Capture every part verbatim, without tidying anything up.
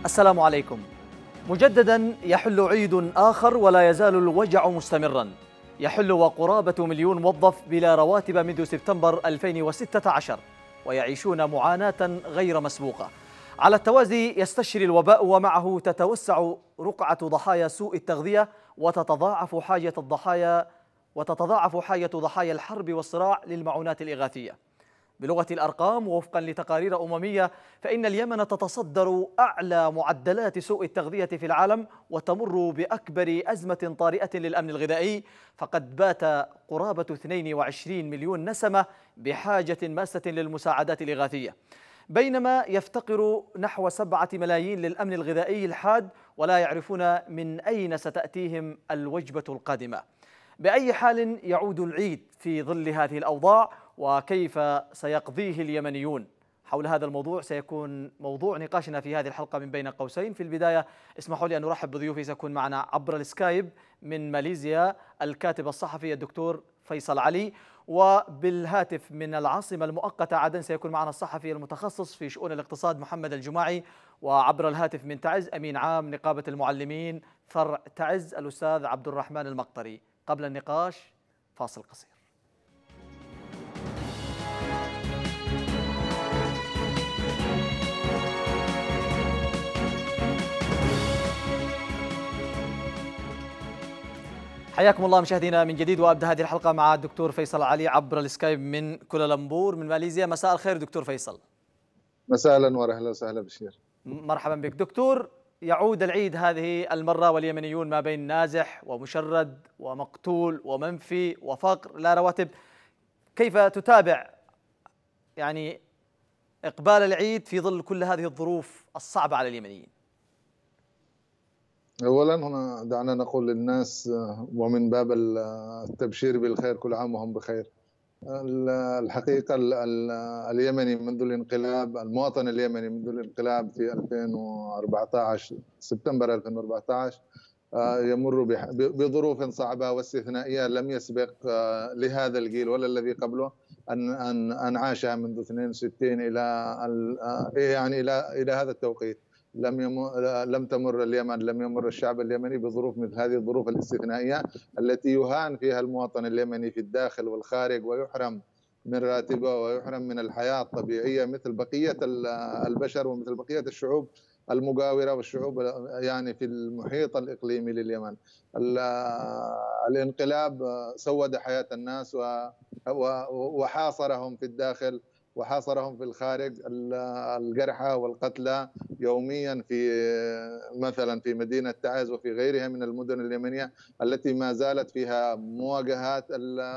السلام عليكم. مجددا يحل عيد آخر ولا يزال الوجع مستمرا. يحل وقرابة مليون موظف بلا رواتب منذ سبتمبر ألفين وستة عشر، ويعيشون معاناة غير مسبوقة. على التوازي يستشري الوباء ومعه تتوسع رقعة ضحايا سوء التغذية، وتتضاعف حاجة الضحايا وتتضاعف حاجة ضحايا الحرب والصراع للمعونات الإغاثية. بلغة الأرقام ووفقا لتقارير أممية، فإن اليمن تتصدر أعلى معدلات سوء التغذية في العالم، وتمر بأكبر أزمة طارئة للأمن الغذائي، فقد بات قرابة اثنين وعشرين مليون نسمة بحاجة ماسة للمساعدات الإغاثية، بينما يفتقر نحو سبعة ملايين للأمن الغذائي الحاد، ولا يعرفون من أين ستأتيهم الوجبة القادمة. بأي حال يعود العيد في ظل هذه الأوضاع، وكيف سيقضيه اليمنيون؟ حول هذا الموضوع سيكون موضوع نقاشنا في هذه الحلقة من بين قوسين. في البداية اسمحوا لي أن أرحب بضيوفي، سيكون معنا عبر السكايب من ماليزيا الكاتب الصحفي الدكتور فيصل علي، وبالهاتف من العاصمة المؤقتة عدن سيكون معنا الصحفي المتخصص في شؤون الاقتصاد محمد الجماعي، وعبر الهاتف من تعز أمين عام نقابة المعلمين فرع تعز الأستاذ عبد الرحمن المقطري. قبل النقاش فاصل قصير. حياكم الله مشاهدينا من جديد، وابدا هذه الحلقه مع الدكتور فيصل علي عبر السكايب من كوالالمبور من ماليزيا. مساء الخير دكتور فيصل. مساء الانوار، اهلا وسهلا بشير. مرحبا بك دكتور. يعود العيد هذه المره واليمنيون ما بين نازح ومشرد ومقتول ومنفي وفقر لا رواتب. كيف تتابع يعني اقبال العيد في ظل كل هذه الظروف الصعبه على اليمنيين؟ اولا هنا دعنا نقول للناس ومن باب التبشير بالخير كل عام وهم بخير. الحقيقه اليمني منذ الانقلاب، المواطن اليمني منذ الانقلاب في ألفين وأربعة عشر سبتمبر ألفين وأربعة عشر يمر بظروف صعبه واستثنائيه لم يسبق لهذا الجيل ولا الذي قبله ان ان ان عاشها منذ اثنين وستين الى يعني الى الى هذا التوقيت. لم يمر لم تمر اليمن لم يمر الشعب اليمني بظروف مثل هذه الظروف الاستثنائيه التي يهان فيها المواطن اليمني في الداخل والخارج، ويحرم من راتبه ويحرم من الحياه الطبيعيه مثل بقيه البشر ومثل بقيه الشعوب المجاوره والشعوب يعني في المحيط الاقليمي لليمن. الانقلاب سود حياه الناس وحاصرهم في الداخل وحاصرهم في الخارج. الجرحى والقتلى يوميا في مثلا في مدينة تعز وفي غيرها من المدن اليمنية التي ما زالت فيها مواجهات.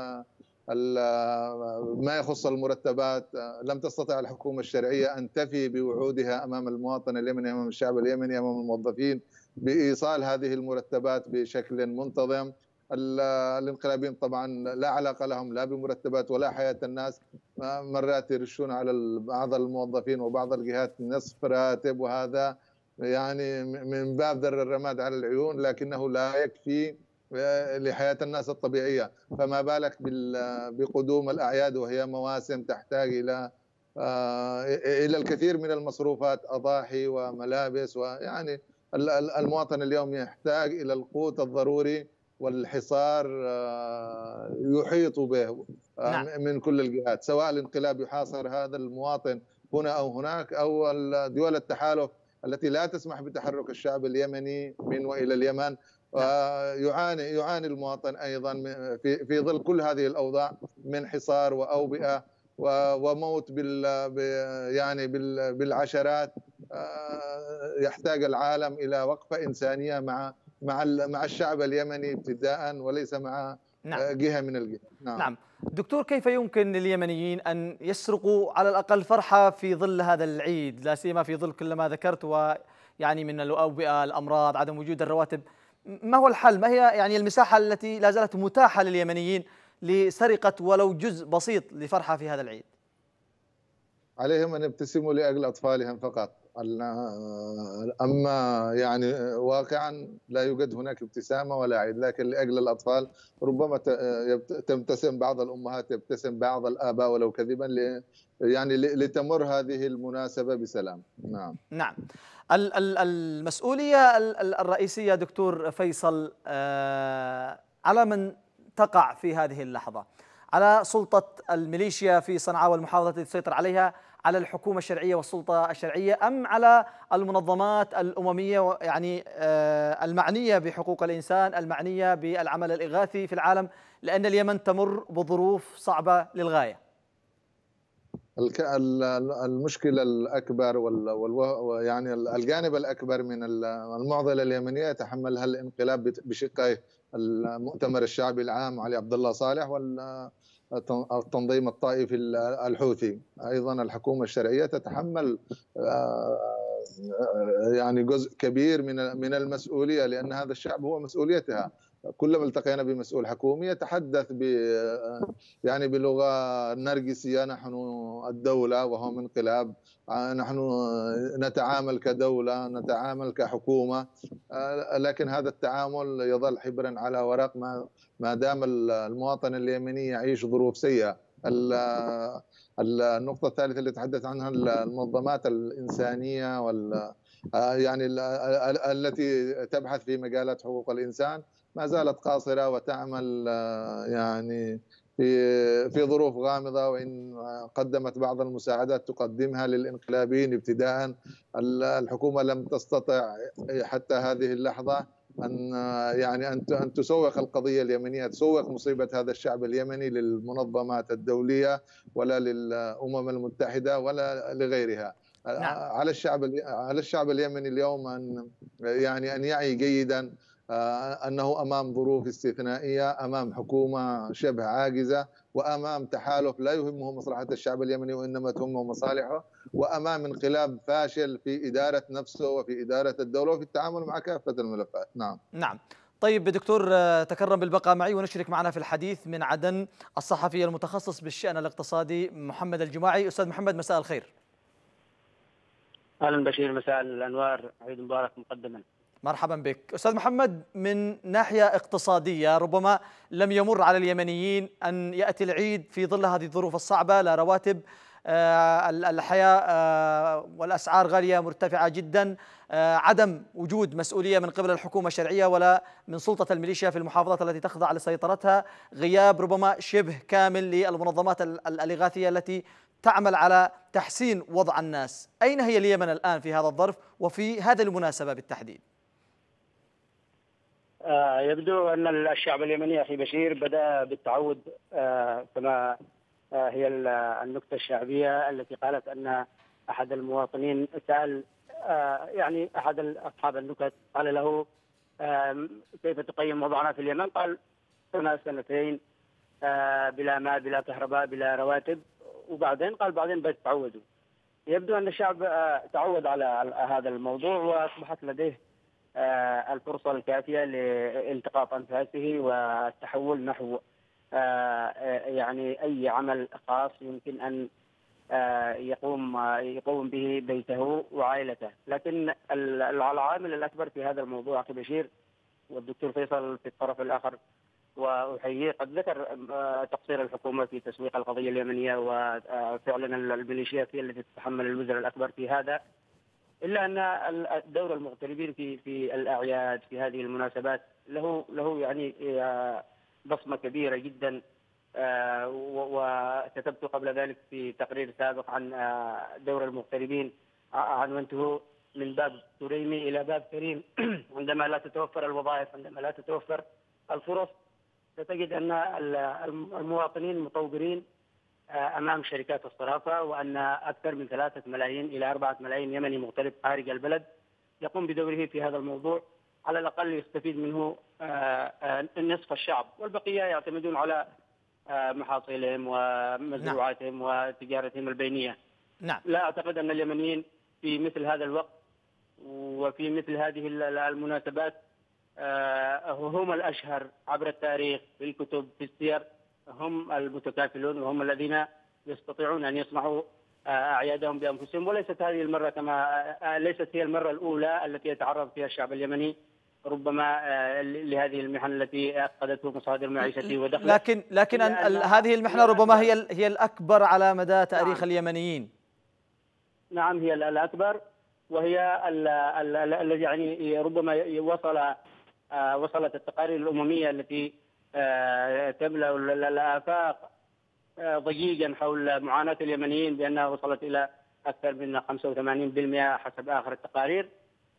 ما يخص المرتبات، لم تستطع الحكومة الشرعية أن تفي بوعودها أمام المواطن اليمني، أمام الشعب اليمني، أمام الموظفين بإيصال هذه المرتبات بشكل منتظم. الانقلابيين طبعا لا علاقه لهم لا بمرتبات ولا حياه الناس، مرات يرشون على بعض الموظفين وبعض الجهات نصف راتب، وهذا يعني من باب ذر الرماد على العيون، لكنه لا يكفي لحياه الناس الطبيعيه، فما بالك بقدوم الاعياد وهي مواسم تحتاج الى الى الكثير من المصروفات، اضاحي وملابس، ويعني المواطن اليوم يحتاج الى القوت الضروري، والحصار يحيط به من كل الجهات، سواء الانقلاب يحاصر هذا المواطن هنا أو هناك، أو دول التحالف التي لا تسمح بتحرك الشعب اليمني من وإلى اليمن. ويعاني يعاني المواطن أيضا في في ظل كل هذه الأوضاع من حصار وأوبئة وموت بال يعني بالعشرات. يحتاج العالم إلى وقفة إنسانية مع مع مع الشعب اليمني ابتداء، وليس مع نعم. جهة من الجهات. نعم. نعم دكتور، كيف يمكن لليمنيين أن يسرقوا على الأقل فرحة في ظل هذا العيد، لا سيما في ظل كل ما ذكرت، ويعني من الأوبئة، الأمراض، عدم وجود الرواتب؟ ما هو الحل؟ ما هي يعني المساحة التي لا زالت متاحة لليمنيين لسرقة ولو جزء بسيط لفرحة في هذا العيد؟ عليهم أن يبتسموا لأجل أطفالهم فقط. أما يعني واقعا لا يوجد هناك ابتسامة ولا عيد، لكن لأجل الأطفال ربما تبتسم بعض الأمهات، يبتسم بعض الآباء ولو كذبا يعني لتمر هذه المناسبة بسلام. نعم نعم. المسؤولية الرئيسية دكتور فيصل على من تقع في هذه اللحظة؟ على سلطة الميليشيا في صنعاء والمحاولة للسيطرة عليها، على الحكومة الشرعية والسلطة الشرعية، أم على المنظمات الأممية يعني المعنية بحقوق الإنسان، المعنية بالعمل الإغاثي في العالم، لأن اليمن تمر بظروف صعبة للغاية؟ المشكلة الأكبر وال يعني الجانب الأكبر من المعضلة اليمنية يتحملها الانقلاب بشقيه، المؤتمر الشعبي العام علي عبد الله صالح والتنظيم الطائفي الحوثي. أيضا الحكومة الشرعية تتحمل يعني جزء كبير من من المسؤولية، لأن هذا الشعب هو مسؤوليتها. كلما التقينا بمسؤول حكومي يتحدث ب يعني بلغة نرجسية: نحن الدولة وهو انقلاب، نحن نتعامل كدولة، نتعامل كحكومة. لكن هذا التعامل يظل حبرا على ورق ما ما دام المواطن اليمني يعيش ظروف سيئة. النقطة الثالثة اللي تحدث عنها المنظمات الإنسانية وال يعني التي تبحث في مجالات حقوق الإنسان ما زالت قاصرة وتعمل يعني في في ظروف غامضة، وإن قدمت بعض المساعدات تقدمها للانقلابيين ابتداء. الحكومة لم تستطع حتى هذه اللحظة أن يعني أن تسوق القضية اليمنية، تسوق مصيبة هذا الشعب اليمني للمنظمات الدولية ولا للأمم المتحدة ولا لغيرها. نعم. على الشعب على الشعب اليمني اليوم أن يعني أن يعي جيدا أنه أمام ظروف استثنائية، أمام حكومة شبه عاجزة، وأمام تحالف لا يهمه مصلحة الشعب اليمني وإنما تهمه مصالحه، وأمام انقلاب فاشل في إدارة نفسه وفي إدارة الدولة وفي التعامل مع كافة الملفات. نعم نعم. طيب دكتور، تكرم بالبقاء معي ونشرك معنا في الحديث من عدن الصحفي المتخصص بالشأن الاقتصادي محمد الجماعي. أستاذ محمد، مساء الخير. أهلا بشير، مساء الأنوار، عيد مبارك مقدما. مرحبا بك أستاذ محمد. من ناحية اقتصادية ربما لم يمر على اليمنيين أن يأتي العيد في ظل هذه الظروف الصعبة، لا رواتب، الحياة والأسعار غالية مرتفعة جدا، عدم وجود مسؤولية من قبل الحكومة الشرعية ولا من سلطة الميليشيا في المحافظات التي تخضع لسيطرتها، غياب ربما شبه كامل للمنظمات الإغاثية التي تعمل على تحسين وضع الناس. أين هي اليمن الآن في هذا الظرف وفي هذه المناسبة بالتحديد؟ آه يبدو أن الشعب اليمني أخي بشير بدأ بالتعود، آه كما آه هي النكتة الشعبية التي قالت أن أحد المواطنين سأل آه يعني أحد أصحاب النكت قال له آه كيف تقيم وضعنا في اليمن؟ قال سنة سنتين آه بلا ماء بلا كهرباء بلا رواتب، وبعدين قال بعدين بتعودوا. يبدو أن الشعب آه تعود على هذا الموضوع وأصبحت لديه الفرصة الكافية لالتقاط أنفاسه والتحول نحو يعني أي عمل خاص يمكن أن يقوم يقوم به بيته وعائلته. لكن العامل الأكبر في هذا الموضوع أخي بشير، والدكتور فيصل في الطرف الآخر وأحييه قد ذكر تقصير الحكومة في تسويق القضية اليمنية، وفعلا الميليشيات هي التي تتحمل الوزر الأكبر في هذا، إلا أن دور المغتربين في في الأعياد في هذه المناسبات له له يعني بصمة كبيرة جدا. وكتبت قبل ذلك في تقرير سابق عن دور المغتربين، عنونته من باب تريمي إلى باب كريم. عندما لا تتوفر الوظائف، عندما لا تتوفر الفرص، ستجد أن المواطنين مطورين أمام شركات الصرافة، وأن أكثر من ثلاثة ملايين إلى أربعة ملايين يمني مغترب خارج البلد يقوم بدوره في هذا الموضوع. على الأقل يستفيد منه نصف الشعب، والبقية يعتمدون على محاصيلهم ومزروعاتهم وتجارتهم البينية. نعم. لا أعتقد أن اليمنيين في مثل هذا الوقت وفي مثل هذه المناسبات هم الأشهر عبر التاريخ في الكتب في السير، هم المتكافلون وهم الذين يستطيعون أن يصنعوا أعيادهم بأنفسهم. وليست هذه المرة كما ليست هي المرة الأولى التي يتعرض فيها الشعب اليمني ربما لهذه المحن التي أفقدته مصادر معيشته ودخله. لكن لكن هذه المحنة ربما هي هي الأكبر على مدى تاريخ نعم. اليمنيين. نعم هي الأكبر، وهي الذي يعني ربما وصل وصلت التقارير الأممية التي تملأ الآفاق ضجيجا حول معاناة اليمنيين بأنها وصلت إلى أكثر من خمسة وثمانين بالمئة حسب آخر التقارير.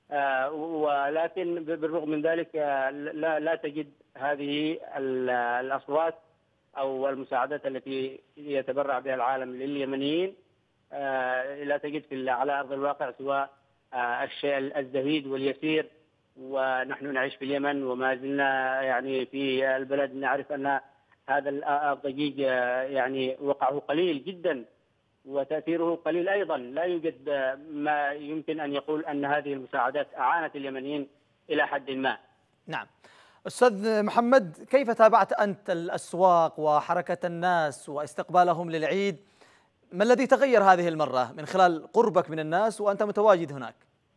ولكن بالرغم من ذلك لا لا تجد هذه الأصوات أو المساعدات التي يتبرع بها العالم لليمنيين، لا تجد في على أرض الواقع سوى الشيء الزهيد واليسير. ونحن نعيش في اليمن وما زلنا يعني في البلد نعرف أن هذا الضجيج يعني وقعه قليل جدا وتأثيره قليل أيضا. لا يوجد ما يمكن أن يقول أن هذه المساعدات أعانت اليمنيين إلى حد ما. نعم. أستاذ محمد، كيف تابعت أنت الأسواق وحركة الناس واستقبالهم للعيد؟ ما الذي تغير هذه المرة من خلال قربك من الناس وأنت متواجد هناك؟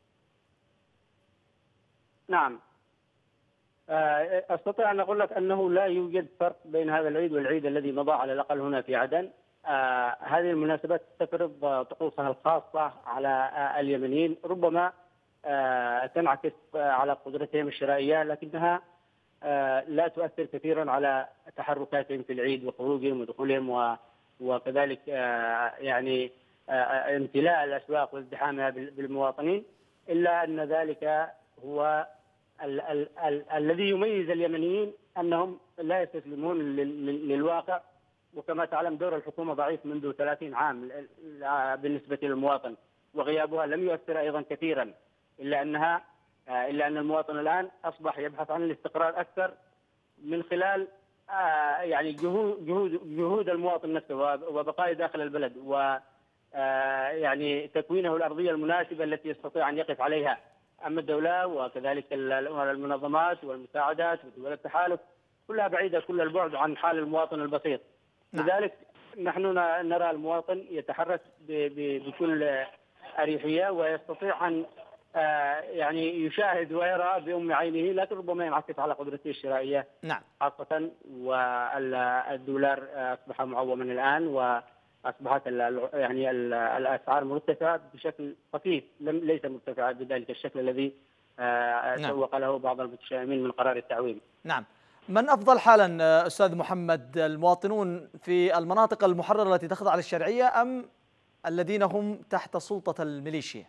نعم، أستطيع أن أقول لك أنه لا يوجد فرق بين هذا العيد والعيد الذي مضى على الأقل هنا في عدن. آه هذه المناسبات تفرض طقوسها الخاصة على آه اليمنيين، ربما آه تنعكس آه على قدرتهم الشرائية، لكنها آه لا تؤثر كثيرا على تحركاتهم في العيد وخروجهم ودخولهم وكذلك آه يعني آه امتلاء الأسواق وازدحامها بالمواطنين، إلا أن ذلك هو ال ال ال الذي يميز اليمنيين أنهم لا يستسلمون للواقع. وكما تعلم دور الحكومة ضعيف منذ ثلاثين عام بالنسبة للمواطن، وغيابها لم يؤثر أيضا كثيرا، إلا أنها إلا أن المواطن الآن أصبح يبحث عن الاستقرار أكثر من خلال يعني جهود جهود جهود المواطن نفسه وبقائه داخل البلد، و يعني تكوينه الأرضية المناسبة التي يستطيع أن يقف عليها. أما الدولة وكذلك المنظمات والمساعدات ودول التحالف كلها بعيدة كل البعد عن حال المواطن البسيط. نعم. لذلك نحن نرى المواطن يتحرك بكل أريحية ويستطيع أن يعني يشاهد ويرى بأم عينه، لكن ربما ينعكس على قدرته الشرائية. نعم. خاصة والدولار أصبح معوما الآن، وأصبحت يعني الأسعار مرتفعة بشكل خفيف، ليس مرتفعة بذلك الشكل الذي سوق له بعض المتشائمين من قرار التعويم. نعم. من أفضل حالا أستاذ محمد، المواطنون في المناطق المحررة التي تخضع للشرعية أم الذين هم تحت سلطة الميليشيا؟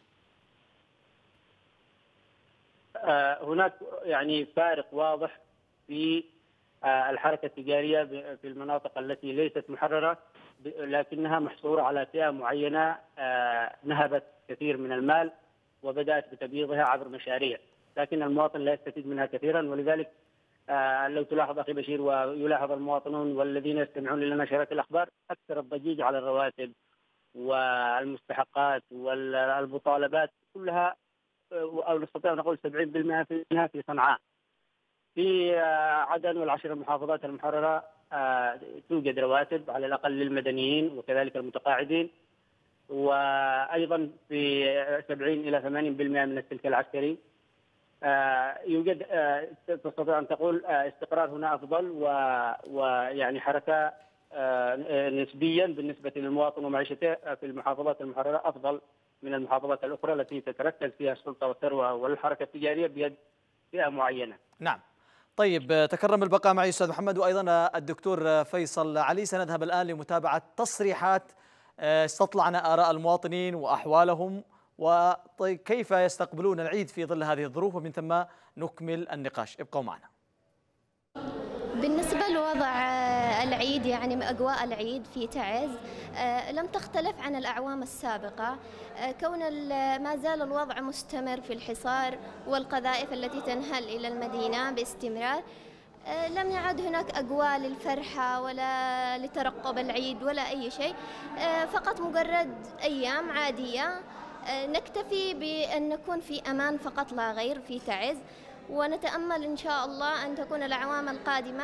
هناك يعني فارق واضح في الحركة التجارية في المناطق التي ليست محررة، لكنها محصورة على فئة معينة نهبت كثير من المال وبدأت بتبييضها عبر مشاريع، لكن المواطن لا يستفيد منها كثيرا. ولذلك لو تلاحظ أخي بشير ويلاحظ المواطنون والذين يستمعون لنشرات الأخبار، أكثر الضجيج على الرواتب والمستحقات والمطالبات كلها، أو نستطيع أن نقول سبعين بالمئة منها في صنعاء. في عدن والعشر المحافظات المحررة توجد رواتب على الأقل للمدنيين وكذلك المتقاعدين، وأيضا في سبعين إلى ثمانين بالمئة من السلك العسكري يوجد، تستطيع أن تقول استقرار هنا أفضل، ويعني حركة نسبيا بالنسبة للمواطن ومعيشته في المحافظات المحررة أفضل من المحافظات الأخرى التي تتركز فيها السلطة والثروة والحركة التجارية بيد فئة معينة. نعم. طيب، تكرم البقاء معي أستاذ محمد، وأيضا الدكتور فيصل علي. سنذهب الآن لمتابعة تصريحات استطلعنا آراء المواطنين وأحوالهم وكيف يستقبلون العيد في ظل هذه الظروف، ومن ثم نكمل النقاش. ابقوا معنا. بالنسبة لوضع العيد، يعني أجواء العيد في تعز لم تختلف عن الأعوام السابقة، كون ما زال الوضع مستمر في الحصار والقذائف التي تنهل إلى المدينة باستمرار. لم يعد هناك أجواء للفرحة ولا لترقب العيد ولا أي شيء، فقط مجرد أيام عادية نكتفي بأن نكون في أمان فقط لا غير في تعز، ونتأمل إن شاء الله أن تكون الأعوام القادمة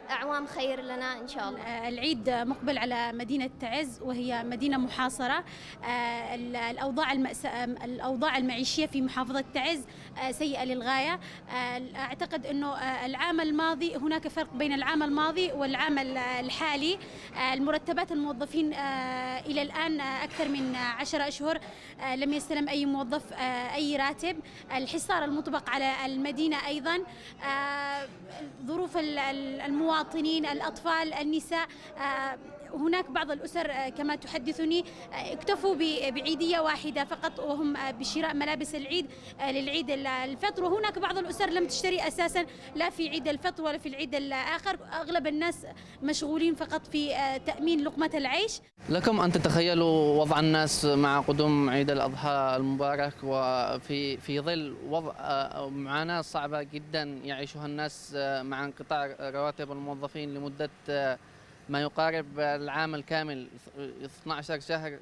أعوام خير لنا إن شاء الله. العيد مقبل على مدينة تعز وهي مدينة محاصرة. الأوضاع المأس... الأوضاع المعيشية في محافظة تعز سيئة للغاية. أعتقد أنه العام الماضي هناك فرق بين العام الماضي والعام الحالي. المرتبات الموظفين إلى الآن أكثر من عشرة أشهر لم يستلم أي موظف أي راتب. الحصار المطبق على المدينة أيضا. ظروف المواطنين، الأطفال، النساء. هناك بعض الأسر كما تحدثني اكتفوا بعيدية واحدة فقط وهم بشراء ملابس العيد للعيد الفطر، وهناك بعض الأسر لم تشتري أساسا لا في عيد الفطر ولا في العيد الآخر. أغلب الناس مشغولين فقط في تأمين لقمة العيش. لكم أن تتخيلوا وضع الناس مع قدوم عيد الأضحى المبارك وفي في ظل وضع معاناة صعبة جدا يعيشها الناس مع انقطاع رواتب الموظفين لمدة ما يقارب العام الكامل اثني عشر شهر،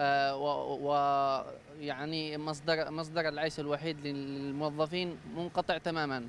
ويعني مصدر مصدر العيش الوحيد للموظفين منقطع تماما،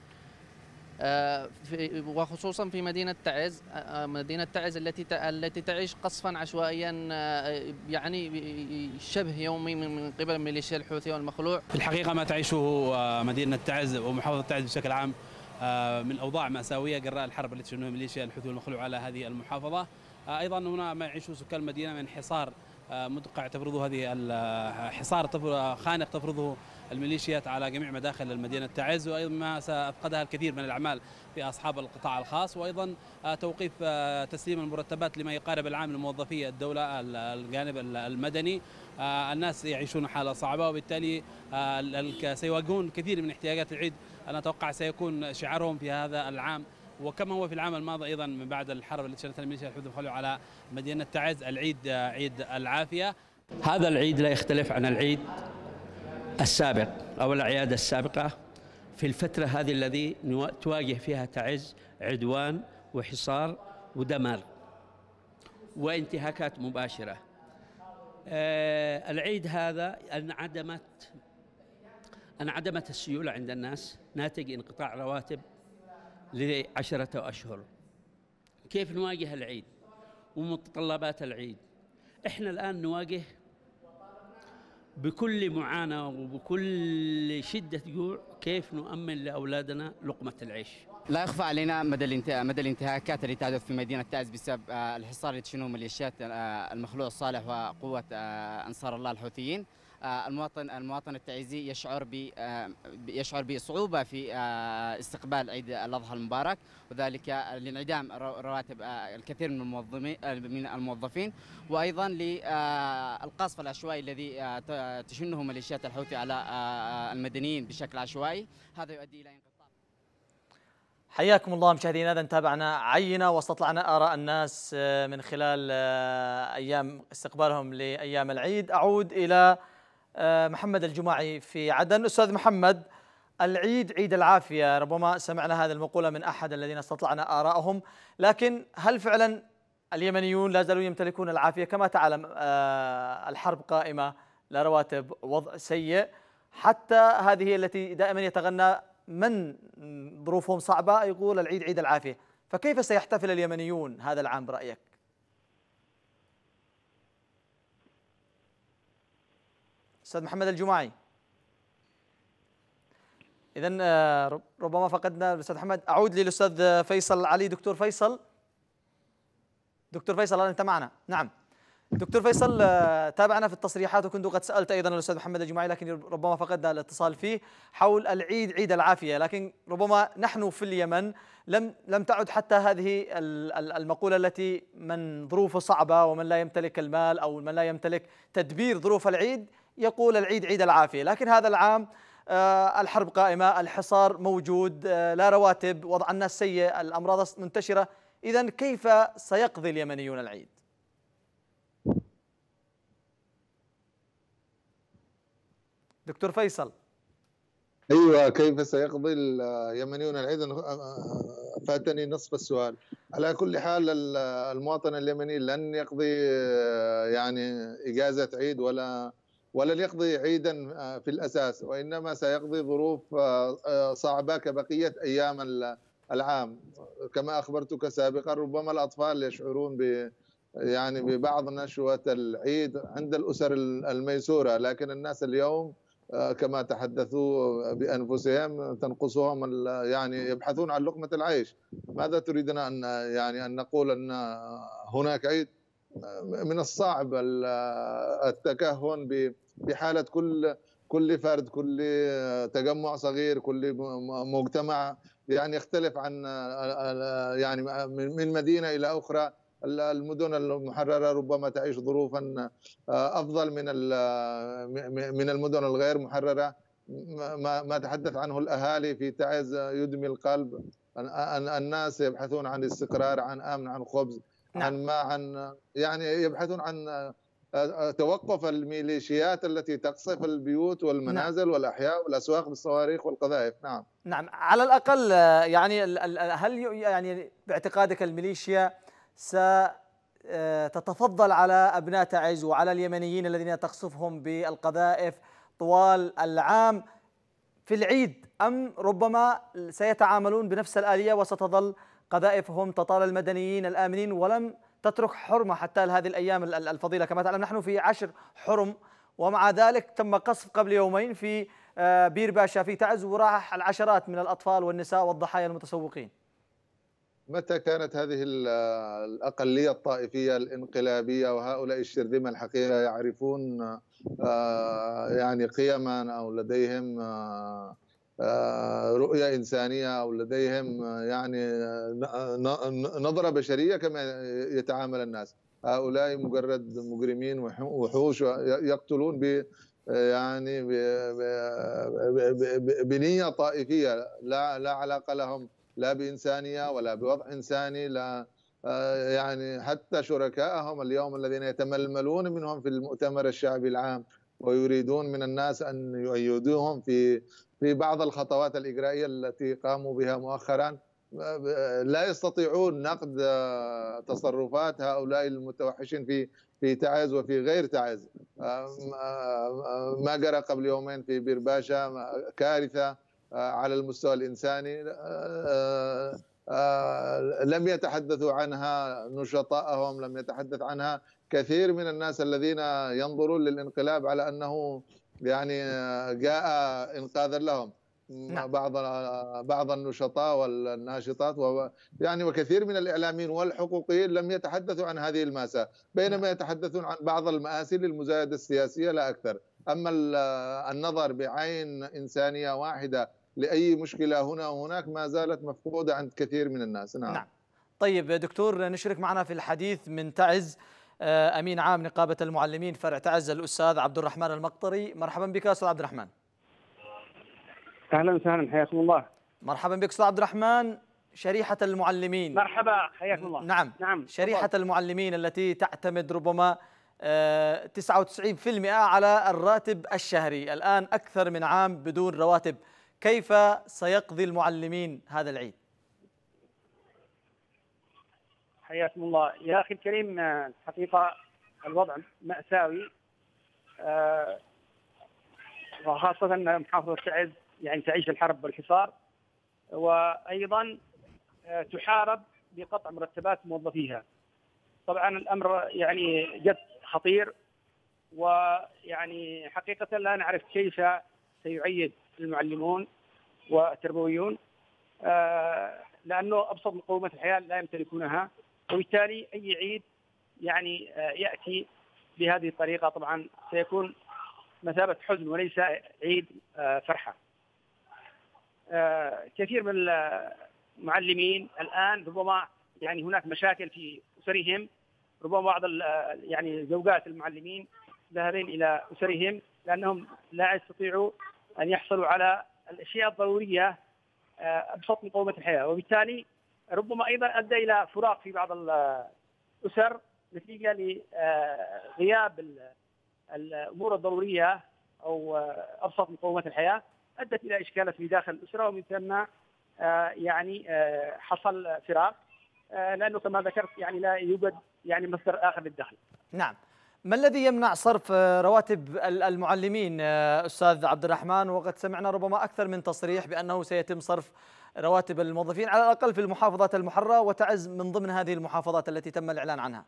وخصوصا في مدينة تعز. مدينة تعز التي التي تعيش قصفا عشوائيا يعني شبه يومي من قبل ميليشيا الحوثي والمخلوع. في الحقيقة ما تعيشه مدينة تعز ومحافظة تعز بشكل عام من أوضاع مأساوية جراء الحرب التي تشنها ميليشيا الحوثي والمخلوع على هذه المحافظة. أيضا هنا ما يعيشه سكان المدينة من حصار مدقع تفرضه هذه الحصار خانق تفرضه الميليشيات على جميع مداخل المدينة تعز، وأيضا ما سأفقدها الكثير من الأعمال في أصحاب القطاع الخاص، وأيضا توقيف تسليم المرتبات لما يقارب العام لموظفي الدولة الجانب المدني. الناس يعيشون حالة صعبة، وبالتالي سيواجهون كثير من احتياجات العيد. أنا أتوقع سيكون شعارهم في هذا العام وكما هو في العام الماضي أيضا من بعد الحرب التي شنتها الميليشيا الحوثي والمخلوع على مدينة تعز، العيد عيد العافية. هذا العيد لا يختلف عن العيد السابق أو الأعياد السابقة في الفترة هذه الذي تواجه فيها تعز عدوان وحصار ودمار وانتهاكات مباشرة. آه العيد هذا انعدمت انعدمت السيولة عند الناس ناتج انقطاع رواتب لعشرة أشهر. كيف نواجه العيد ومتطلبات العيد؟ احنا الآن نواجه بكل معاناة وبكل شدة جوع كيف نؤمن لأولادنا لقمة العيش. لا يخفى علينا مدى مدى الانتهاكات التي تحدث في مدينة تعز بسبب الحصار اللي تشنوه ميليشيات المخلوع الصالح وقوة أنصار الله الحوثيين. المواطن المواطن التعزي يشعر ب يشعر بصعوبة في استقبال عيد الأضحى المبارك، وذلك لانعدام رواتب الكثير من الموظفين من الموظفين، وأيضا للقصف العشوائي الذي تشنه ميليشيات الحوثي على المدنيين بشكل عشوائي. هذا يؤدي إلى انقطاع. حياكم الله مشاهدينا. هذا تابعنا عينة واستطلعنا آراء الناس من خلال أيام استقبالهم لأيام العيد. أعود إلى محمد الجماعي في عدن. أستاذ محمد، العيد عيد العافية، ربما سمعنا هذه المقولة من أحد الذين استطلعنا آراءهم، لكن هل فعلا اليمنيون لا زالوا يمتلكون العافية؟ كما تعلم الحرب قائمة، لا رواتب، وضع سيء، حتى هذه التي دائما يتغنى من ظروفهم صعبة يقول العيد عيد العافية. فكيف سيحتفل اليمنيون هذا العام برأيك؟ أستاذ محمد الجماعي. إذن ربما فقدنا الأستاذ محمد. أعود للأستاذ فيصل علي. دكتور فيصل، دكتور فيصل هل أنت معنا؟ نعم دكتور فيصل، تابعنا في التصريحات وكنت قد سألت أيضا الأستاذ محمد الجماعي لكن ربما فقدنا الاتصال فيه حول العيد عيد العافية، لكن ربما نحن في اليمن لم لم تعد حتى هذه المقولة التي من ظروفه صعبة ومن لا يمتلك المال أو من لا يمتلك تدبير ظروف العيد يقول العيد عيد العافية. لكن هذا العام الحرب قائمة، الحصار موجود، لا رواتب، وضع الناس سيء، الأمراض منتشرة. إذن كيف سيقضي اليمنيون العيد؟ دكتور فيصل. ايوه، كيف سيقضي اليمنيون العيد؟ فاتني نصف السؤال. على كل حال المواطن اليمني لن يقضي يعني اجازه عيد ولا ولن يقضي عيدا في الاساس، وانما سيقضي ظروف صعبه كبقيه ايام العام. كما أخبرتك سابقا ربما الأطفال يشعرون ب يعني ببعض نشوة العيد عند الأسر الميسورة، لكن الناس اليوم كما تحدثوا بأنفسهم تنقصهم يعني يبحثون عن لقمة العيش. ماذا تريدون أن يعني أن نقول أن هناك عيد؟ من الصعب التكهن بحالة كل كل فرد، كل تجمع صغير، كل مجتمع يعني يختلف عن يعني من مدينة إلى أخرى. المدن المحررة ربما تعيش ظروفا أفضل من من المدن الغير محررة. ما ما تحدث عنه الأهالي في تعز يدمي القلب. الناس يبحثون عن استقرار، عن أمن، عن خبز، عن ما عن يعني يبحثون عن توقف الميليشيات التي تقصف البيوت والمنازل نعم. والأحياء والأسواق بالصواريخ والقذائف. نعم نعم على الأقل يعني هل يعني باعتقادك الميليشيا ستتفضل على أبناء تعز وعلى اليمنيين الذين تقصفهم بالقذائف طوال العام في العيد، أم ربما سيتعاملون بنفس الآلية وستظل قذائفهم تطال المدنيين الآمنين ولم تترك حرمة حتى هذه الأيام الفضيلة؟ كما تعلم نحن في عشر حرم، ومع ذلك تم قصف قبل يومين في بير باشا في تعز وراح العشرات من الأطفال والنساء والضحايا المتسوقين. متى كانت هذه الأقلية الطائفية الانقلابية وهؤلاء الشرذمة الحقيقة يعرفون يعني قيما أو لديهم رؤية إنسانية أو لديهم يعني نظرة بشرية كما يتعامل الناس؟ هؤلاء مجرد مجرمين وحوش يقتلون ب يعني بنية طائفية، لا لا علاقة لهم لا بإنسانية ولا بوضع إنساني. لا يعني حتى شركائهم اليوم الذين يتململون منهم في المؤتمر الشعبي العام ويريدون من الناس أن يؤيدوهم في في بعض الخطوات الإجرائية التي قاموا بها مؤخرا، لا يستطيعون نقد تصرفات هؤلاء المتوحشين في في تعز وفي غير تعز. ما جرى قبل يومين في بير باشا كارثة على المستوى الإنساني، لم يتحدثوا عنها نشطائهم، لم يتحدث عنها كثير من الناس الذين ينظرون للانقلاب على أنه يعني جاء إنقاذا لهم. نعم. بعض بعض النشطاء والناشطات يعني وكثير من الإعلاميين والحقوقيين لم يتحدثوا عن هذه المأساة، بينما يتحدثون عن بعض المآسي للمزايدة السياسية لا أكثر. أما النظر بعين إنسانية واحدة لأي مشكلة هنا وهناك ما زالت مفقودة عند كثير من الناس. نعم. نعم. طيب دكتور، نشرك معنا في الحديث من تعز أمين عام نقابة المعلمين فرع تعز الأستاذ عبد الرحمن المقطري. مرحبا بك أستاذ عبد الرحمن. أهلا وسهلا، حياكم الله. مرحبا بك أستاذ عبد الرحمن. شريحة المعلمين. مرحبا، حياكم الله. نعم نعم. شريحة طبعا. المعلمين التي تعتمد ربما تسعة وتسعين بالمئة على الراتب الشهري، الآن أكثر من عام بدون رواتب، كيف سيقضي المعلمين هذا العيد؟ حياكم الله يا أخي الكريم. حقيقة الوضع مأساوي، وخاصة أن محافظة تعز يعني تعيش الحرب والحصار، وأيضا تحارب بقطع مرتبات موظفيها. طبعا الأمر يعني جد خطير، ويعني حقيقة لا نعرف كيف سيعيد المعلمون والتربويون، لأنه أبسط مقومات الحياة لا يمتلكونها، وبالتالي أي عيد يعني يأتي بهذه الطريقة طبعا سيكون مثابة حزن وليس عيد فرحة. كثير من المعلمين الآن ربما يعني هناك مشاكل في أسرهم، ربما بعض يعني زوجات المعلمين ذاهبين إلى أسرهم لأنهم لا يستطيعوا أن يحصلوا على الأشياء الضرورية أبسط مقومات الحياة، وبالتالي ربما أيضا أدى إلى فراق في بعض الأسر نتيجة لغياب الأمور الضرورية أو أبسط مقومات الحياة، أدت إلى إشكالات في داخل الأسرة، ومن ثم يعني حصل فراق، لأنه كما ذكرت يعني لا يوجد يعني مصدر آخر للدخل. نعم. ما الذي يمنع صرف رواتب المعلمين أستاذ عبد الرحمن؟ وقد سمعنا ربما أكثر من تصريح بأنه سيتم صرف رواتب الموظفين على الأقل في المحافظات المحررة وتعز من ضمن هذه المحافظات التي تم الإعلان عنها؟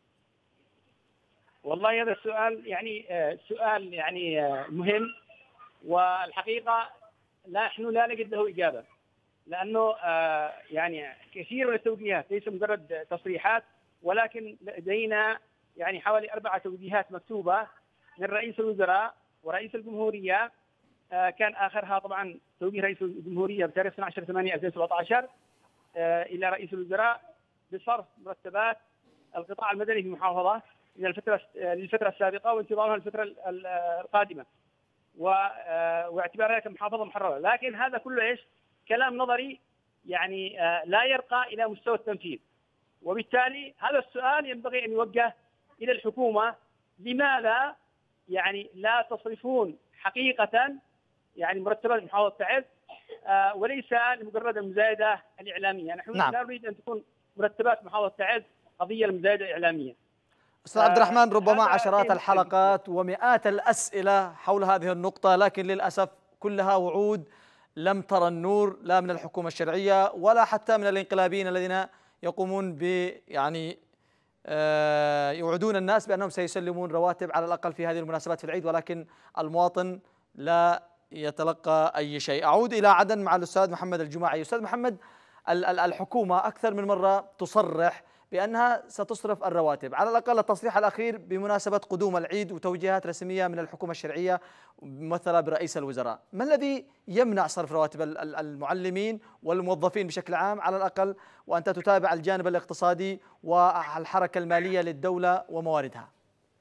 والله هذا السؤال يعني سؤال يعني مهم، والحقيقة نحن لا نجد له إجابة، لأنه يعني كثير من التوجيهات ليس مجرد تصريحات، ولكن لدينا يعني حوالي أربعة توجيهات مكتوبة من رئيس الوزراء ورئيس الجمهورية. كان آخرها طبعا توجيه رئيس الجمهورية بتاريخ اثني عشر ثمانية ألفين وسبعة عشر إلى رئيس الوزراء بصرف مرتبات القطاع المدني في المحافظة من الفترة للفترة السابقة وانتظامها للفترة القادمة واعتبارها كمحافظة محررة. لكن هذا كله ايش؟ كلام نظري يعني لا يرقى إلى مستوى التنفيذ، وبالتالي هذا السؤال ينبغي أن يوجه إلى الحكومة: لماذا يعني لا تصرفون حقيقة يعني مرتبات محافظة تعز وليس لمجرد المزايدة الإعلامية؟ نحن نعم. لا نريد أن تكون مرتبات محافظة تعز قضية المزايدة الإعلامية. أستاذ عبد الرحمن، ربما عشرات الحلقات ومئات الأسئلة حول هذه النقطة، لكن للأسف كلها وعود لم ترى النور، لا من الحكومة الشرعية ولا حتى من الانقلابيين الذين يقومون ب يعني آه يوعدون الناس بأنهم سيسلمون رواتب على الأقل في هذه المناسبات في العيد، ولكن المواطن لا يتلقى أي شيء. أعود إلى عدن مع الأستاذ محمد الجماعي. أستاذ محمد، الحكومة أكثر من مرة تصرح بأنها ستصرف الرواتب، على الأقل التصريح الأخير بمناسبة قدوم العيد وتوجيهات رسمية من الحكومة الشرعية ممثلة برئيس الوزراء. ما الذي يمنع صرف رواتب المعلمين والموظفين بشكل عام على الأقل، وأنت تتابع الجانب الاقتصادي والحركة المالية للدولة ومواردها؟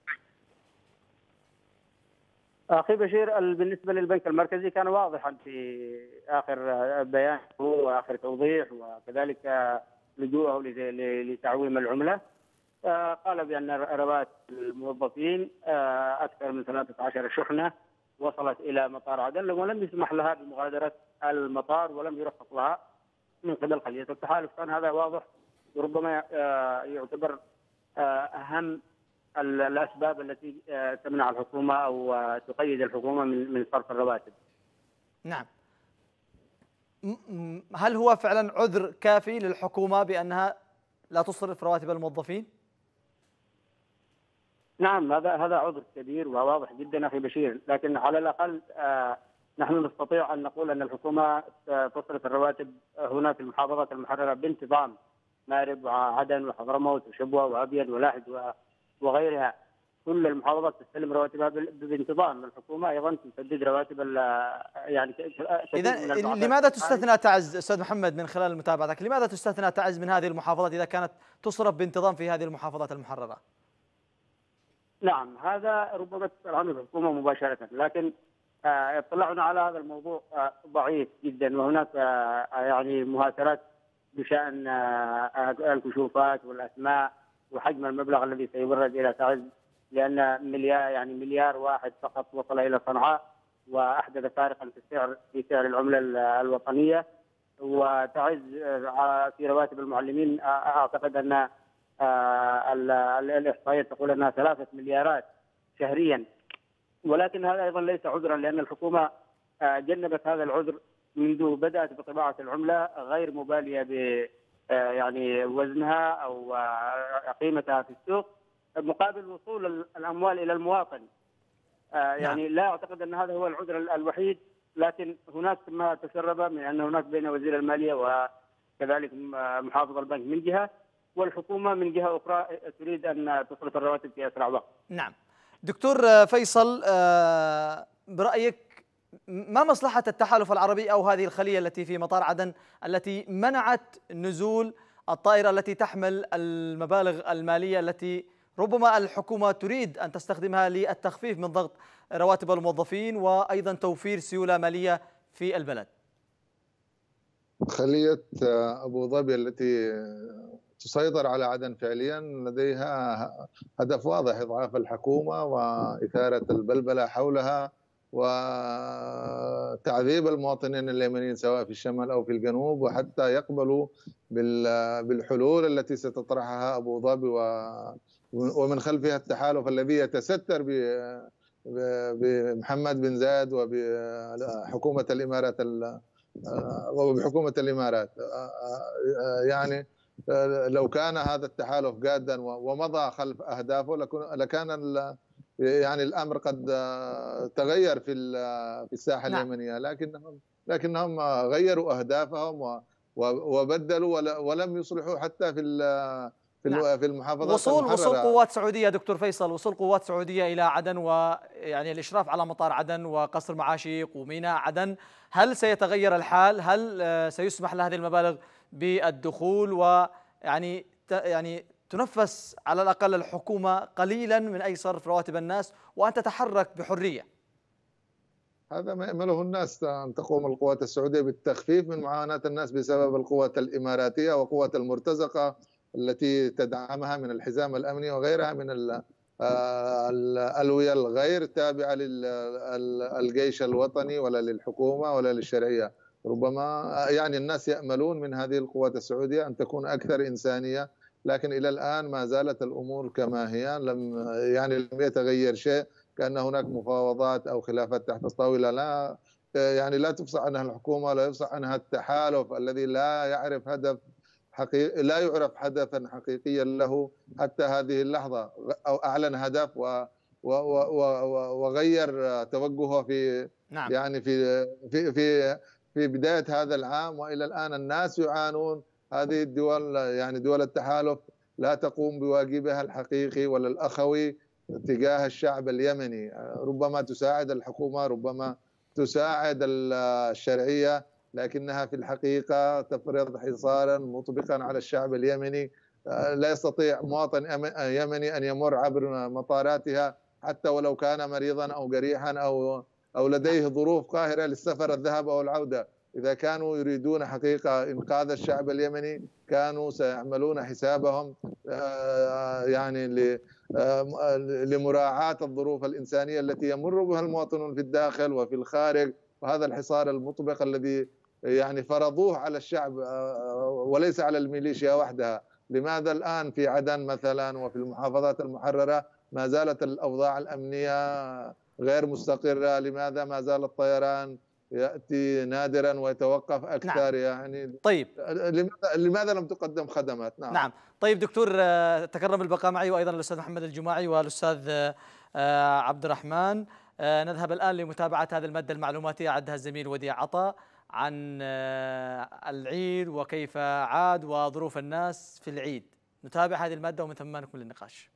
أخي بشير، بالنسبة للبنك المركزي كان واضحا في آخر بيان وآخر توضيح، وكذلك لجوءه لتعويم العملة. قال بأن رواتب الموظفين أكثر من ثلاثة عشر شحنة وصلت إلى مطار عدن، ولم يسمح لها بمغادرة المطار ولم يرخص لها من قبل خلية التحالف. كان هذا واضح وربما يعتبر أهم الأسباب التي تمنع الحكومة أو تقيد الحكومة من صرف الرواتب. نعم. هل هو فعلا عذر كافي للحكومة بأنها لا تصرف رواتب الموظفين؟ نعم، هذا هذا عذر كبير وواضح جدا أخي بشير، لكن على الأقل آه نحن نستطيع أن نقول أن الحكومة تصرف الرواتب هنا في المحافظات المحررة بانتظام، مأرب وعدن وحضرموت وشبوة وأبيض ولاحد وغيرها. كل المحافظات تستلم رواتبها بانتظام. الحكومة أيضا تسدد رواتب يعني. إذا لماذا تستثنى تعز أستاذ محمد من خلال متابعتك؟ لماذا تستثنى تعز من هذه المحافظات إذا كانت تصرف بانتظام في هذه المحافظات المحررة؟ نعم، هذا ربما تسأل عنه الحكومة مباشرة، لكن اطلاعنا على هذا الموضوع ضعيف جدا، وهناك يعني مهاترات بشأن الكشوفات والأسماء وحجم المبلغ الذي سيورد إلى تعز، لأن مليار يعني مليار واحد فقط وصل إلى صنعاء وأحدث فارقا في السعر في سعر العملة الوطنية. وتعز في رواتب المعلمين أعتقد أن الإحصائيات تقول أنها ثلاثة مليارات شهريا، ولكن هذا أيضا ليس عذرا، لأن الحكومة جنبت هذا العذر منذ بدأت بطباعة العملة، غير مبالية ب يعني وزنها أو قيمتها في السوق مقابل وصول الأموال إلى المواطن. يعني لا أعتقد أن هذا هو العذر الوحيد، لكن هناك ما تسرب من أن هناك بين وزير المالية وكذلك محافظ البنك من جهة، والحكومة من جهة أخرى تريد أن تصرف الرواتب في أسرع وقت. نعم. دكتور فيصل، برأيك ما مصلحة التحالف العربي أو هذه الخلية التي في مطار عدن التي منعت نزول الطائرة التي تحمل المبالغ المالية التي ربما الحكومة تريد أن تستخدمها للتخفيف من ضغط رواتب الموظفين وأيضا توفير سيولة مالية في البلد؟ خلية أبو ظبي التي تسيطر على عدن فعليا لديها هدف واضح: إضعاف الحكومة وإثارة البلبلة حولها وتعذيب المواطنين اليمنيين سواء في الشمال أو في الجنوب، وحتى يقبلوا بالحلول التي ستطرحها أبو ظبي ومن خلفها التحالف الذي يتستر بمحمد بن زايد وبحكومة الإمارات وبحكومة الإمارات. يعني لو كان هذا التحالف جادا ومضى خلف أهدافه لكان يعني الأمر قد تغير في في الساحة نعم. اليمنية، لكنهم لكنهم غيروا أهدافهم وبدلوا ولم يصلحوا حتى في في المحافظات وصول المحررة. وصول قوات سعودية دكتور فيصل، وصول قوات سعودية إلى عدن ويعني الإشراف على مطار عدن وقصر معاشيق وميناء عدن، هل سيتغير الحال؟ هل سيسمح لهذه المبالغ بالدخول ويعني يعني تنفس على الأقل الحكومة قليلا من أي صرف رواتب الناس وأن تتحرك بحرية؟ هذا ما يأمله الناس، أن تقوم القوات السعودية بالتخفيف من معاناة الناس بسبب القوات الإماراتية وقوات المرتزقة التي تدعمها من الحزام الأمني وغيرها من الألوية الغير تابعة للجيش الوطني ولا للحكومة ولا للشرعية. ربما يعني الناس يأملون من هذه القوات السعودية أن تكون أكثر إنسانية، لكن إلى الآن ما زالت الأمور كما هي، لم يعني لم يتغير شيء، كأن هناك مفاوضات أو خلافات تحت الطاولة لا يعني لا تفصح عنها الحكومة، لا يفصح عنها التحالف الذي لا يعرف هدف حقيقي، لا يعرف هدفا حقيقيا له حتى هذه اللحظة، أو أعلن هدف و وغير توجهه في نعم. يعني في في في في بداية هذا العام وإلى الآن الناس يعانون. هذه الدول يعني دول التحالف لا تقوم بواجبها الحقيقي ولا الأخوي تجاه الشعب اليمني. ربما تساعد الحكومة، ربما تساعد الشرعية، لكنها في الحقيقة تفرض حصارا مطبقا على الشعب اليمني. لا يستطيع مواطن يمني أن يمر عبر مطاراتها حتى ولو كان مريضا أو جريحا أو أو لديه ظروف قاهرة للسفر الذهاب أو العودة. إذا كانوا يريدون حقيقة إنقاذ الشعب اليمني كانوا سيعملون حسابهم يعني لمراعاة الظروف الإنسانية التي يمر بها المواطنون في الداخل وفي الخارج، وهذا الحصار المطبق الذي يعني فرضوه على الشعب وليس على الميليشيا وحدها. لماذا الآن في عدن مثلا وفي المحافظات المحررة ما زالت الأوضاع الأمنية غير مستقرة؟ لماذا ما زال الطيران يأتي نادرا ويتوقف أكثر؟ نعم. يعني طيب لماذا, لماذا لم تقدم خدمات؟ نعم. نعم طيب دكتور تكرم البقاء معي، وأيضا الأستاذ محمد الجماعي والأستاذ عبد الرحمن. نذهب الآن لمتابعة هذه المادة المعلوماتية عدها الزميل وديع عطا عن العيد وكيف عاد وظروف الناس في العيد. نتابع هذه المادة ومن ثم نكمل النقاش.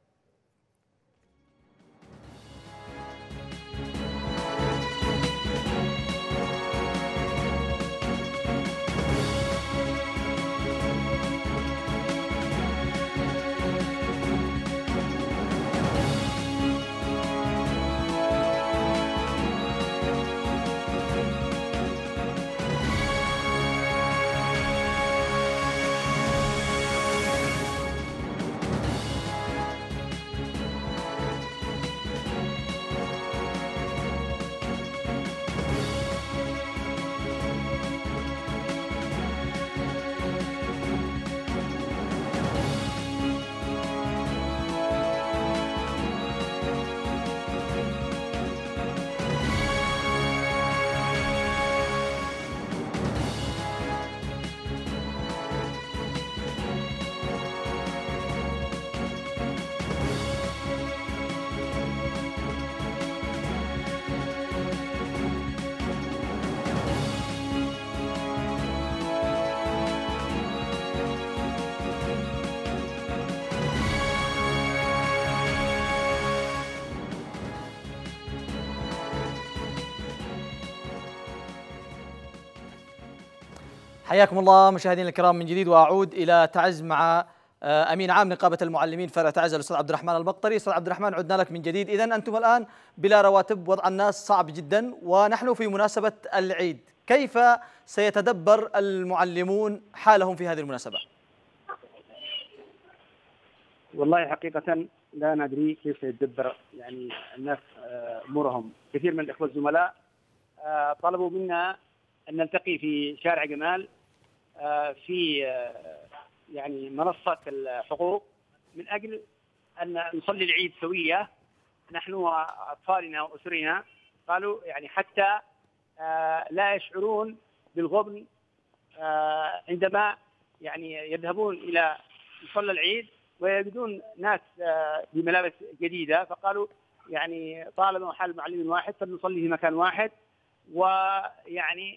حياكم الله مشاهدينا الكرام من جديد، واعود الى تعز مع امين عام نقابه المعلمين فرع تعز الاستاذ عبد الرحمن البقطري. استاذ عبد الرحمن عدنا لك من جديد. اذا انتم الان بلا رواتب، وضع الناس صعب جدا، ونحن في مناسبه العيد، كيف سيتدبر المعلمون حالهم في هذه المناسبه؟ والله حقيقه لا ندري كيف سيتدبر يعني الناس امورهم. كثير من الاخوه الزملاء طلبوا منا أن نلتقي في شارع جمال في يعني منصة الحقوق من أجل أن نصلي العيد سوية نحن وأطفالنا وأسرنا. قالوا يعني حتى لا يشعرون بالغبن عندما يعني يذهبون إلى مصلى العيد ويجدون ناس بملابس جديدة، فقالوا يعني طالما محل معلم واحد فلنصلي في مكان واحد، ويعني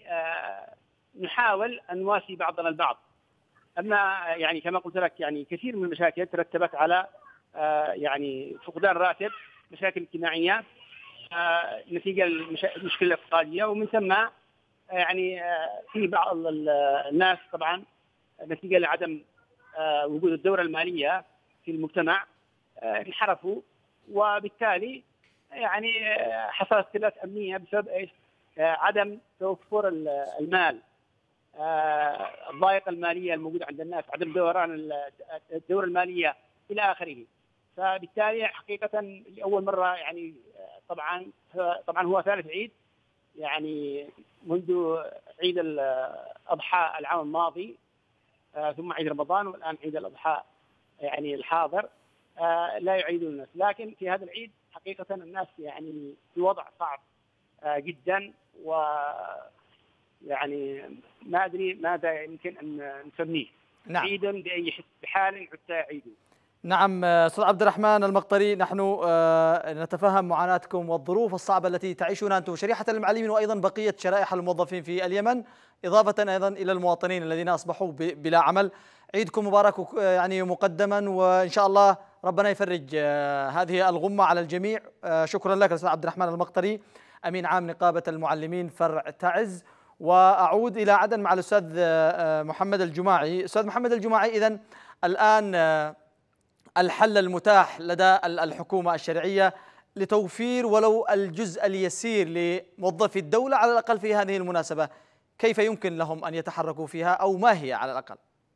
نحاول أن نواسي بعضنا البعض. أما يعني كما قلت لك يعني كثير من المشاكل ترتبت على يعني فقدان راتب، مشاكل اجتماعية نتيجة المشكلة الاقتصادية، ومن ثم يعني في بعض الناس طبعا نتيجة لعدم وجود الدورة المالية في المجتمع انحرفوا، وبالتالي يعني حصلت سلات أمنية بسبب ايش؟ عدم توفر المال، الضائقة المالية الموجودة عند الناس، عدم دوران الدورة المالية إلى آخره. فبالتالي حقيقة لأول مرة يعني طبعا طبعا هو ثالث عيد يعني منذ عيد الأضحى العام الماضي، ثم عيد رمضان، والآن عيد الأضحى يعني الحاضر لا يعيدون الناس. لكن في هذا العيد حقيقة الناس يعني في وضع صعب جدا، و يعني ما أدري ماذا يمكن أن نسميه. نعم. عيد بأي بحال حتى يعيدوا. نعم أستاذ عبد الرحمن المقطري، نحن نتفهم معاناتكم والظروف الصعبة التي تعيشونها أنتم شريحة المعلمين وأيضا بقية شرائح الموظفين في اليمن، إضافة أيضا إلى المواطنين الذين أصبحوا بلا عمل. عيدكم مبارك يعني مقدما، وإن شاء الله ربنا يفرج هذه الغمة على الجميع. شكرا لك أستاذ عبد الرحمن المقطري، أمين عام نقابة المعلمين فرع تعز. وأعود إلى عدن مع الأستاذ محمد الجماعي. أستاذ محمد الجماعي، إذن الآن الحل المتاح لدى الحكومة الشرعية لتوفير ولو الجزء اليسير لموظفي الدولة على الأقل في هذه المناسبة، كيف يمكن لهم أن يتحركوا فيها، أو ما هي على الأقل؟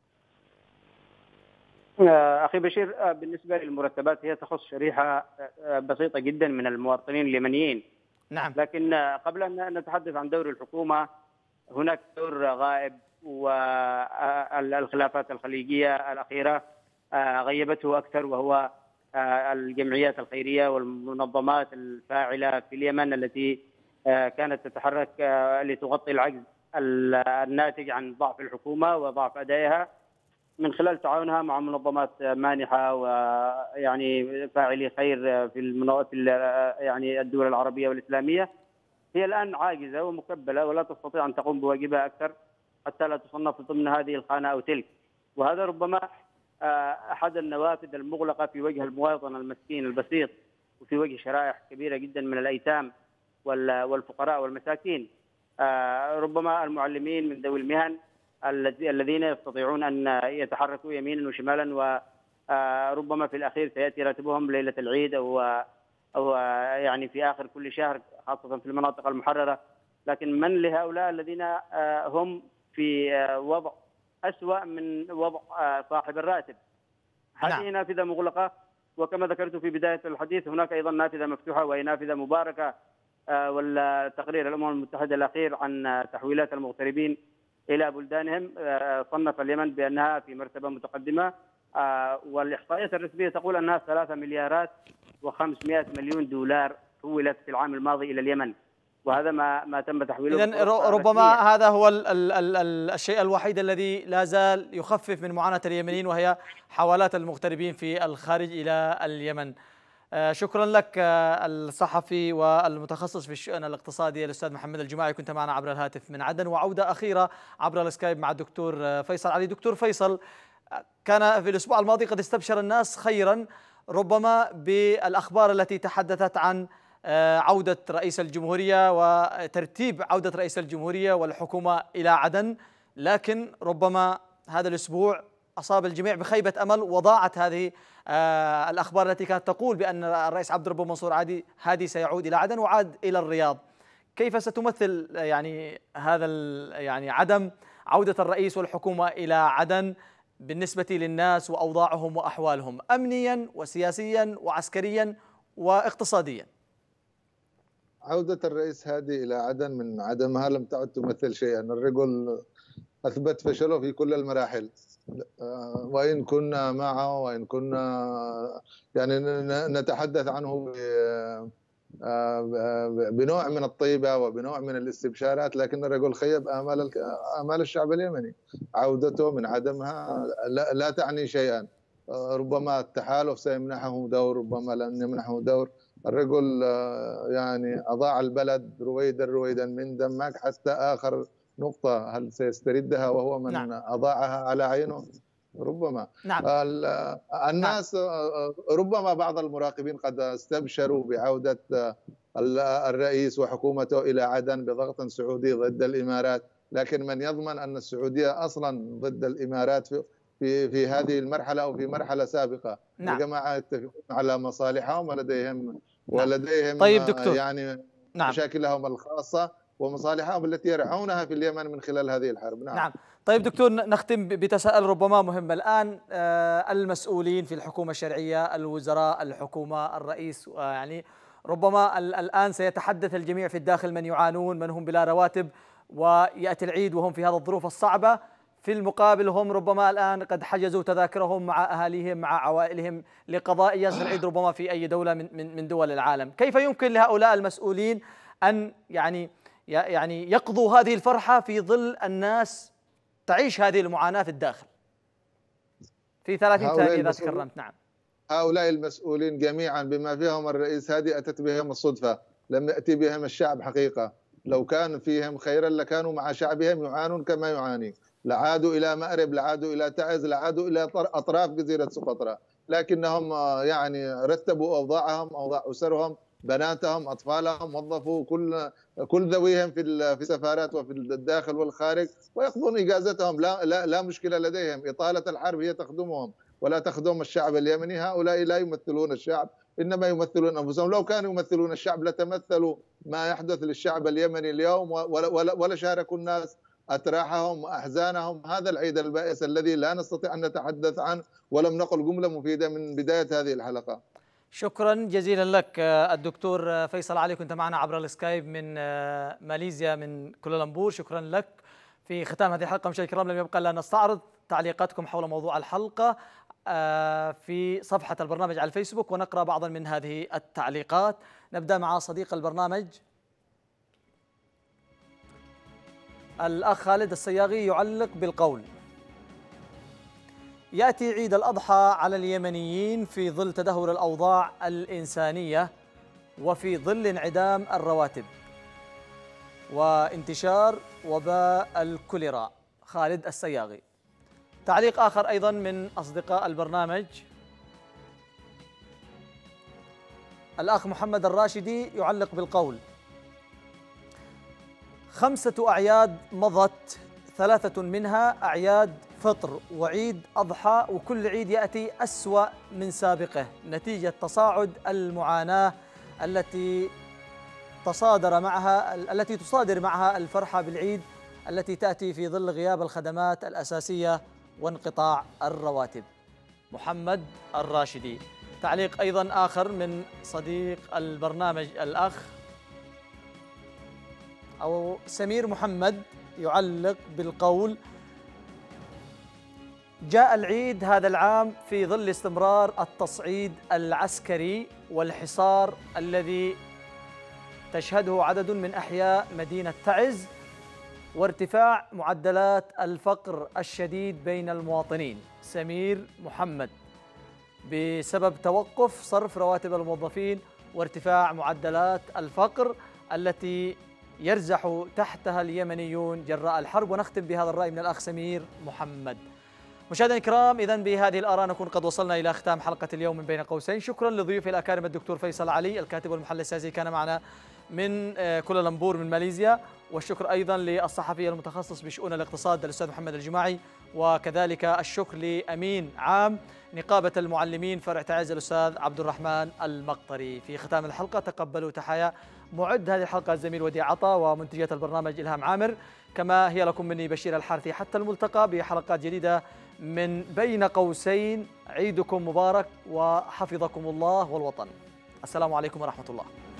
أخي بشير، بالنسبة للمرتبات هي تخص شريحة بسيطة جدا من المواطنين اليمنيين. نعم. لكن قبل أن نتحدث عن دور الحكومة، هناك دور غائب، والخلافات الخليجية الأخيرة غيبته أكثر، وهو الجمعيات الخيرية والمنظمات الفاعلة في اليمن التي كانت تتحرك لتغطي العجز الناتج عن ضعف الحكومة وضعف أدائها من خلال تعاونها مع منظمات مانحة ويعني فاعلي خير في المناطق يعني الدول العربية والإسلامية. هي الآن عاجزة ومكبلة ولا تستطيع أن تقوم بواجبها أكثر حتى لا تصنف ضمن هذه الخانة أو تلك، وهذا ربما أحد النوافذ المغلقة في وجه المواطن المسكين البسيط، وفي وجه شرائح كبيرة جدا من الأيتام والفقراء والمساكين. ربما المعلمين من ذوي المهن الذين يستطيعون أن يتحركوا يمينا وشمالا، وربما في الأخير سيأتي راتبهم ليلة العيد أو أو يعني في آخر كل شهر، خاصة في المناطق المحررة. لكن من لهؤلاء الذين هم في وضع أسوأ من وضع صاحب الراتب؟ هذه نعم. نافذة مغلقة، وكما ذكرت في بداية الحديث هناك أيضا نافذة مفتوحة وهي نافذة مباركة، والتقرير الأمم المتحدة الأخير عن تحويلات المغتربين إلى بلدانهم صنف اليمن بأنها في مرتبة متقدمة، والإحصائيات الرسمية تقول أنها ثلاثة مليارات وخمسمائة مليون دولار حولت في العام الماضي إلى اليمن، وهذا ما ما تم تحويله. إذن ربما هذا هو ال ال ال ال الشيء الوحيد الذي لا زال يخفف من معاناة اليمنيين، وهي حوالات المغتربين في الخارج إلى اليمن. شكرا لك الصحفي والمتخصص في الشؤون الاقتصادية الأستاذ محمد الجماعي، كنت معنا عبر الهاتف من عدن. وعودة أخيرة عبر السكايب مع الدكتور فيصل علي. دكتور فيصل، كان في الأسبوع الماضي قد استبشر الناس خيرا ربما بالأخبار التي تحدثت عن عودة رئيس الجمهورية وترتيب عودة رئيس الجمهورية والحكومة إلى عدن، لكن ربما هذا الأسبوع أصاب الجميع بخيبة أمل، وضاعت هذه الأخبار التي كانت تقول بأن الرئيس عبد الرب منصور عادي هادي سيعود إلى عدن وعاد إلى الرياض. كيف ستمثل يعني هذا يعني عدم عودة الرئيس والحكومة إلى عدن بالنسبة للناس وأوضاعهم وأحوالهم أمنيا وسياسيا وعسكريا واقتصاديا؟ عودة الرئيس هادي إلى عدن من عدمها لم تعد تمثل شيئا. الرجل أثبت فشله في كل المراحل، وإن كنا معه وإن كنا يعني نتحدث عنه بنوع من الطيبة وبنوع من الاستبشارات، لكن الرجل خيب آمال آمال الشعب اليمني. عودته من عدمها لا, لا تعني شيئا. ربما التحالف سيمنحه دور، ربما لن يمنحه دور. الرجل يعني أضاع البلد رويدا رويدا من دمك حتى آخر نقطة. هل سيستردها وهو من نعم. أضاعها على عينه؟ ربما. نعم. الناس نعم. ربما بعض المراقبين قد استبشروا بعودة الرئيس وحكومته إلى عدن بضغط سعودي ضد الإمارات، لكن من يضمن أن السعودية أصلا ضد الإمارات في في في هذه المرحلة أو في مرحلة سابقة؟ نعم. الجماعة يتفقون على مصالحهم ولديهم نعم. ولديهم طيب دكتور. يعني نعم. مشاكلهم الخاصة ومصالحهم التي يرعونها في اليمن من خلال هذه الحرب. نعم. نعم. طيب دكتور، نختم بتساؤل ربما مهم الآن. المسؤولين في الحكومة الشرعية، الوزراء، الحكومة، الرئيس، يعني ربما الآن سيتحدث الجميع في الداخل من يعانون، من هم بلا رواتب، ويأتي العيد وهم في هذه الظروف الصعبة. في المقابل هم ربما الآن قد حجزوا تذاكرهم مع أهاليهم مع عوائلهم لقضاء إجازة العيد ربما في أي دولة من من من دول العالم. كيف يمكن لهؤلاء المسؤولين أن يعني يعني يقضوا هذه الفرحة في ظل الناس تعيش هذه المعاناة في الداخل؟ في ثلاثين ثانية إذا تكرمت. نعم. هؤلاء المسؤولين جميعا بما فيهم الرئيس هذه أتت بهم الصدفة، لم يأتي بهم الشعب حقيقة. لو كان فيهم خيرا لكانوا مع شعبهم يعانون كما يعاني، لعادوا إلى مأرب، لعادوا إلى تعز، لعادوا إلى أطراف جزيرة سقطرى، لكنهم يعني رتبوا أوضاعهم، أوضاع أسرهم، بناتهم، أطفالهم، وظفوا كل كل ذويهم في في سفارات وفي الداخل والخارج، ويقضون إجازتهم. لا لا لا مشكلة لديهم. إطالة الحرب هي تخدمهم ولا تخدم الشعب اليمني. هؤلاء لا يمثلون الشعب، إنما يمثلون أنفسهم. لو كانوا يمثلون الشعب لتمثلوا ما يحدث للشعب اليمني اليوم ولا, ولا, ولا شاركوا الناس أتراحهم وأحزانهم. هذا العيد البائس الذي لا نستطيع أن نتحدث عنه ولم نقل جملة مفيدة من بداية هذه الحلقة. شكرا جزيلا لك الدكتور فيصل علي، كنت معنا عبر السكايب من ماليزيا من كوالالمبور. شكرا لك. في ختام هذه الحلقة مشاهدينا الكرام لم يبقى إلا أن نستعرض تعليقاتكم حول موضوع الحلقة في صفحة البرنامج على الفيسبوك ونقرأ بعضا من هذه التعليقات. نبدأ مع صديق البرنامج الأخ خالد الصياغي يعلق بالقول: يأتي عيد الأضحى على اليمنيين في ظل تدهور الأوضاع الإنسانية وفي ظل انعدام الرواتب وانتشار وباء الكوليرا. خالد الصياغي. تعليق آخر أيضا من أصدقاء البرنامج الأخ محمد الراشدي يعلق بالقول: خمسة أعياد مضت، ثلاثة منها أعياد فطر وعيد أضحى، وكل عيد يأتي أسوأ من سابقه نتيجة تصاعد المعاناة التي تصادر معها التي تصادر معها الفرحة بالعيد التي تأتي في ظل غياب الخدمات الأساسية وانقطاع الرواتب. محمد الراشدي. تعليق أيضا آخر من صديق البرنامج الأخ أو سمير محمد يعلق بالقول: جاء العيد هذا العام في ظل استمرار التصعيد العسكري والحصار الذي تشهده عدد من أحياء مدينة تعز وارتفاع معدلات الفقر الشديد بين المواطنين. سمير محمد. بسبب توقف صرف رواتب الموظفين وارتفاع معدلات الفقر التي يرزح تحتها اليمنيون جراء الحرب. ونختم بهذا الرأي من الأخ سمير محمد. مشاهدينا الكرام، إذن بهذه الآراء نكون قد وصلنا إلى ختام حلقة اليوم من بين قوسين. شكرا لضيوفي الأكارم الدكتور فيصل علي الكاتب والمحلل السياسي كان معنا من كوالالمبور من ماليزيا، والشكر أيضا للصحفي المتخصص بشؤون الاقتصاد الأستاذ محمد الجماعي، وكذلك الشكر لأمين عام نقابة المعلمين فرع تعز الأستاذ عبد الرحمن المقطري. في ختام الحلقة تقبلوا تحايا معد هذه الحلقة الزميل وديع عطا ومنتجة البرنامج إلهام عامر، كما هي لكم مني بشير الحارثي. حتى الملتقى بحلقات جديدة من بين قوسين. عيدكم مبارك وحفظكم الله والوطن. السلام عليكم ورحمة الله.